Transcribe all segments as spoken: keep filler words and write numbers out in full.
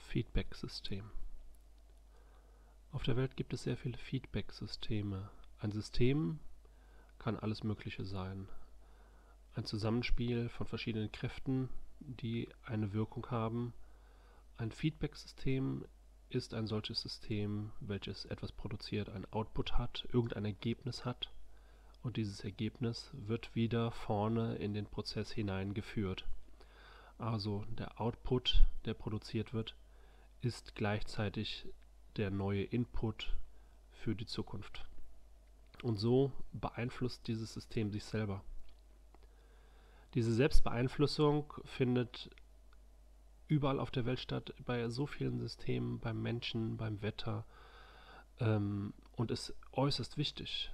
Feedback-System. Auf der Welt gibt es sehr viele Feedback-Systeme. Ein System kann alles Mögliche sein. Ein Zusammenspiel von verschiedenen Kräften, die eine Wirkung haben. Ein Feedback-System ist ein solches System, welches etwas produziert, ein Output hat, irgendein Ergebnis hat, und dieses Ergebnis wird wieder vorne in den Prozess hineingeführt. Also der Output, der produziert wird, ist gleichzeitig der neue Input für die Zukunft. Und so beeinflusst dieses System sich selber. Diese Selbstbeeinflussung findet überall auf der Welt statt, bei so vielen Systemen, beim Menschen, beim Wetter, ähm, und ist äußerst wichtig.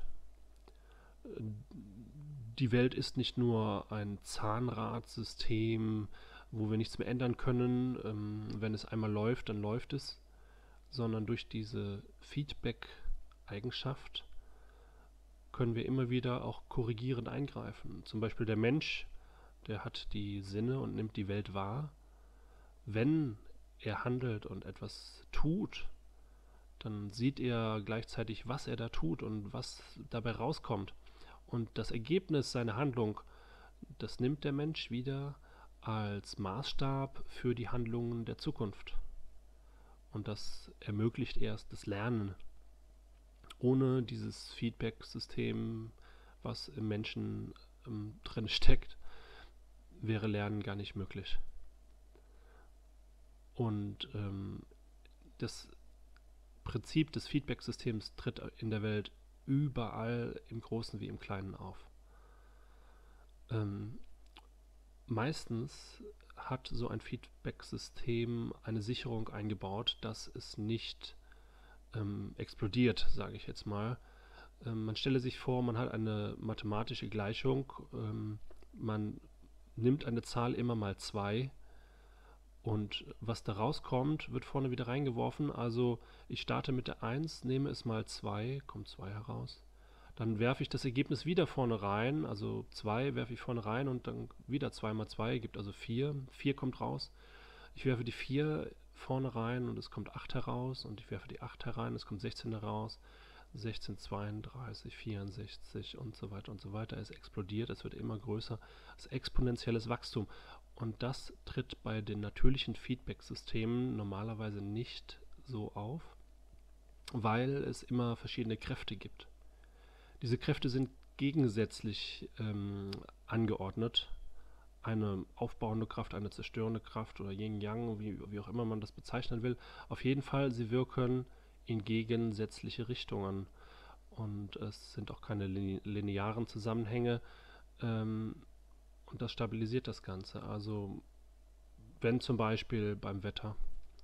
Die Welt ist nicht nur ein Zahnradsystem, wo wir nichts mehr ändern können. Ähm, wenn es einmal läuft, dann läuft es, sondern durch diese Feedback-Eigenschaft können wir immer wieder auch korrigierend eingreifen. Zum Beispiel der Mensch, der hat die Sinne und nimmt die Welt wahr. Wenn er handelt und etwas tut, dann sieht er gleichzeitig, was er da tut und was dabei rauskommt. Und das Ergebnis seiner Handlung, das nimmt der Mensch wieder als Maßstab für die Handlungen der Zukunft. Und das ermöglicht erst das Lernen. Ohne dieses Feedback-System, was im Menschen ähm, drin steckt, wäre Lernen gar nicht möglich. Und ähm, das Prinzip des Feedback-Systems tritt in der Welt überall im Großen wie im Kleinen auf. Ähm, meistens hat so ein Feedback-System eine Sicherung eingebaut, dass es nicht ähm, explodiert, sage ich jetzt mal. Ähm, man stelle sich vor, man hat eine mathematische Gleichung, ähm, man nimmt eine Zahl immer mal zwei, und was da rauskommt, wird vorne wieder reingeworfen. Also ich starte mit der eins, nehme es mal zwei, kommt zwei heraus. Dann werfe ich das Ergebnis wieder vorne rein, also zwei werfe ich vorne rein und dann wieder zwei mal zwei, gibt also vier. vier kommt raus. Ich werfe die vier vorne rein und es kommt acht heraus, und ich werfe die acht herein, es kommt sechzehn heraus. sechzehn, zweiunddreißig, vierundsechzig und so weiter und so weiter. Es explodiert, es wird immer größer. Das ist exponentielles Wachstum. Und das tritt bei den natürlichen Feedback-Systemen normalerweise nicht so auf, weil es immer verschiedene Kräfte gibt. Diese Kräfte sind gegensätzlich ähm, angeordnet. Eine aufbauende Kraft, eine zerstörende Kraft oder Yin-Yang, wie, wie auch immer man das bezeichnen will. Auf jeden Fall, sie wirken in gegensätzliche Richtungen. Und es sind auch keine linearen Zusammenhänge. Ähm, und das stabilisiert das Ganze. Also wenn zum Beispiel beim Wetter,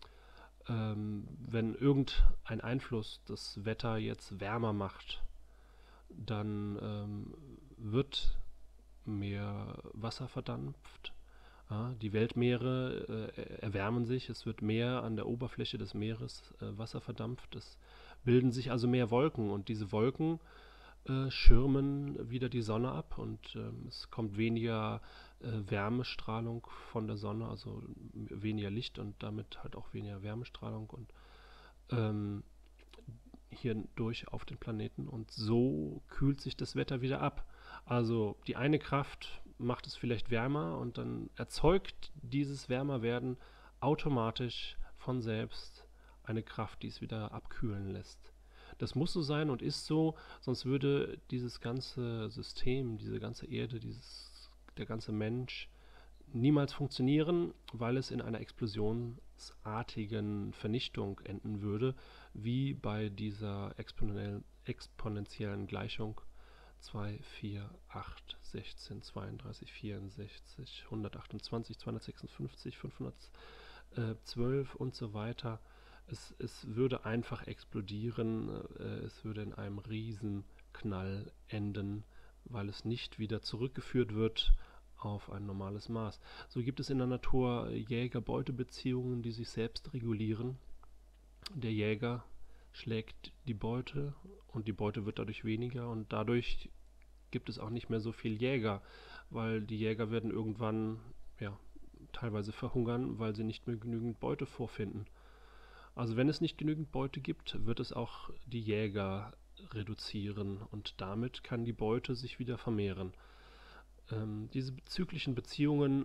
ähm, wenn irgendein Einfluss das Wetter jetzt wärmer macht, dann ähm, wird mehr Wasser verdampft. Ja, die Weltmeere äh, erwärmen sich, es wird mehr an der Oberfläche des Meeres äh, Wasser verdampft. Es bilden sich also mehr Wolken, und diese Wolken äh, schirmen wieder die Sonne ab, und äh, es kommt weniger äh, Wärmestrahlung von der Sonne, also weniger Licht und damit halt auch weniger Wärmestrahlung und ähm, hier durch auf den Planeten, und so kühlt sich das Wetter wieder ab. Also die eine Kraft macht es vielleicht wärmer, und dann erzeugt dieses Wärmerwerden automatisch von selbst eine Kraft, die es wieder abkühlen lässt. Das muss so sein und ist so, sonst würde dieses ganze System, diese ganze Erde, dieses, der ganze Mensch niemals funktionieren, weil es in einer explosionsartigen Vernichtung enden würde, wie bei dieser exponentiellen Gleichung zwei, vier, acht, sechzehn, zweiunddreißig, vierundsechzig, hundertachtundzwanzig, zweihundertsechsundfünfzig, fünfhundertzwölf und so weiter. Es, es würde einfach explodieren, äh, es würde in einem Riesenknall enden, weil es nicht wieder zurückgeführt wird auf ein normales Maß. So gibt es in der Natur Jäger-Beute-Beziehungen, die sich selbst regulieren. Der Jäger schlägt die Beute, und die Beute wird dadurch weniger, und dadurch gibt es auch nicht mehr so viel Jäger, weil die Jäger werden irgendwann ja, teilweise verhungern, weil sie nicht mehr genügend Beute vorfinden. Also wenn es nicht genügend Beute gibt, wird es auch die Jäger reduzieren und damit kann die Beute sich wieder vermehren. Ähm, diese zyklischen Beziehungen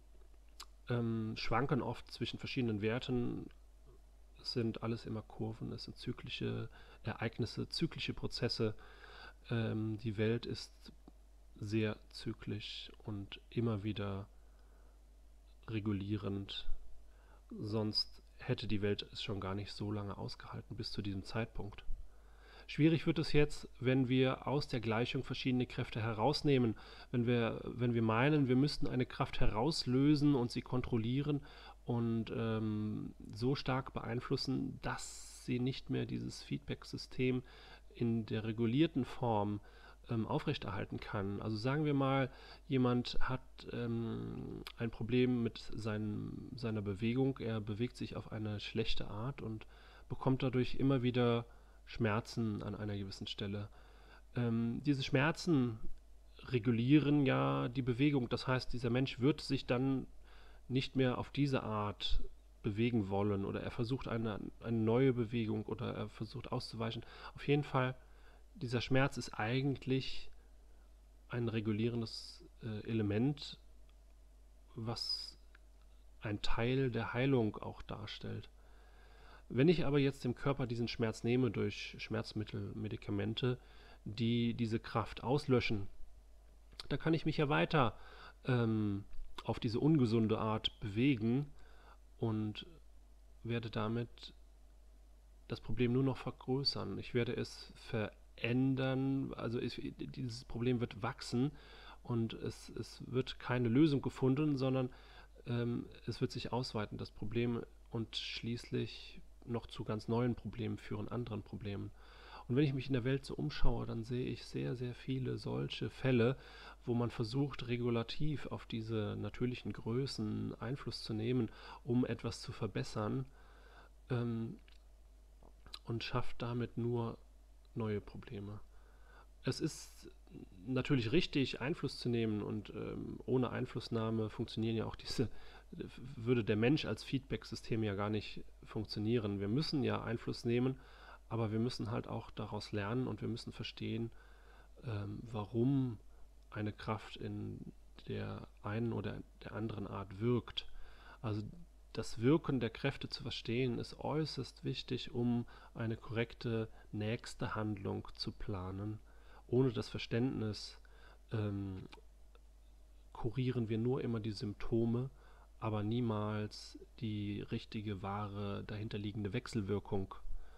ähm, schwanken oft zwischen verschiedenen Werten. Es sind alles immer Kurven, es sind zyklische Ereignisse, zyklische Prozesse. Ähm, die Welt ist sehr zyklisch und immer wieder regulierend. Sonst hätte die Welt es schon gar nicht so lange ausgehalten bis zu diesem Zeitpunkt. Schwierig wird es jetzt, wenn wir aus der Gleichung verschiedene Kräfte herausnehmen, wenn wir, wenn wir meinen, wir müssten eine Kraft herauslösen und sie kontrollieren und ähm, so stark beeinflussen, dass sie nicht mehr dieses Feedback-System in der regulierten Form ähm, aufrechterhalten kann. Also sagen wir mal, jemand hat ähm, ein Problem mit seinem, seiner Bewegung, er bewegt sich auf eine schlechte Art und bekommt dadurch immer wieder Schmerzen an einer gewissen Stelle. Ähm, diese Schmerzen regulieren ja die Bewegung. Das heißt, dieser Mensch wird sich dann nicht mehr auf diese Art bewegen wollen oder er versucht eine, eine neue Bewegung oder er versucht auszuweichen. Auf jeden Fall, dieser Schmerz ist eigentlich ein regulierendes äh, Element, was ein Teil der Heilung auch darstellt. Wenn ich aber jetzt dem Körper diesen Schmerz nehme durch Schmerzmittel, Medikamente, die diese Kraft auslöschen, dann kann ich mich ja weiter ähm, auf diese ungesunde Art bewegen und werde damit das Problem nur noch vergrößern. Ich werde es verändern, also ich, dieses Problem wird wachsen und es, es wird keine Lösung gefunden, sondern ähm, es wird sich ausweiten, das Problem, und schließlich noch zu ganz neuen Problemen führen, anderen Problemen. Und wenn ich mich in der Welt so umschaue, dann sehe ich sehr, sehr viele solche Fälle, wo man versucht, regulativ auf diese natürlichen Größen Einfluss zu nehmen, um etwas zu verbessern, ähm, und schafft damit nur neue Probleme. Es ist natürlich richtig, Einfluss zu nehmen und ähm, ohne Einflussnahme funktionieren ja auch diese, würde der Mensch als Feedback-System ja gar nicht funktionieren. Wir müssen ja Einfluss nehmen, aber wir müssen halt auch daraus lernen und wir müssen verstehen, ähm, warum eine Kraft in der einen oder der anderen Art wirkt. Also das Wirken der Kräfte zu verstehen, ist äußerst wichtig, um eine korrekte nächste Handlung zu planen. Ohne das Verständnis ähm, kurieren wir nur immer die Symptome, aber niemals die richtige, wahre, dahinterliegende Wechselwirkung.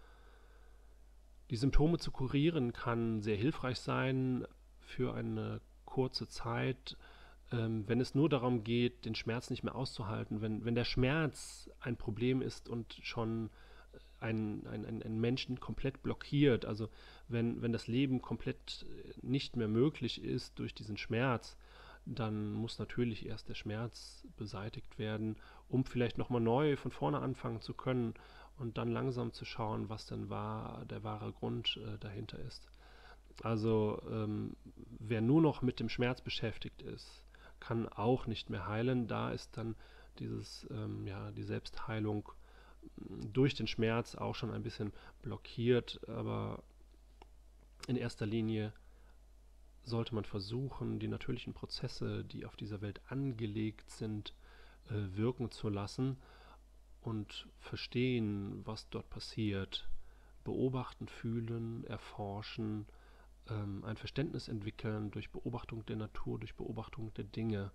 Die Symptome zu kurieren kann sehr hilfreich sein für eine kurze Zeit, ähm, wenn es nur darum geht, den Schmerz nicht mehr auszuhalten. Wenn, wenn der Schmerz ein Problem ist und schon einen, einen, einen Menschen komplett blockiert, also wenn, wenn das Leben komplett nicht mehr möglich ist durch diesen Schmerz, dann muss natürlich erst der Schmerz beseitigt werden, um vielleicht nochmal neu von vorne anfangen zu können und dann langsam zu schauen, was denn wahr, der wahre Grund äh, dahinter ist. Also ähm, wer nur noch mit dem Schmerz beschäftigt ist, kann auch nicht mehr heilen. Da ist dann dieses, ähm, ja, die Selbstheilung durch den Schmerz auch schon ein bisschen blockiert, aber in erster Linie sollte man versuchen, die natürlichen Prozesse, die auf dieser Welt angelegt sind, äh, wirken zu lassen und verstehen, was dort passiert. Beobachten, fühlen, erforschen, ähm, ein Verständnis entwickeln durch Beobachtung der Natur, durch Beobachtung der Dinge.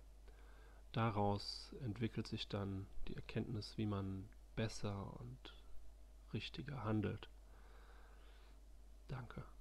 Daraus entwickelt sich dann die Erkenntnis, wie man besser und richtiger handelt. Danke.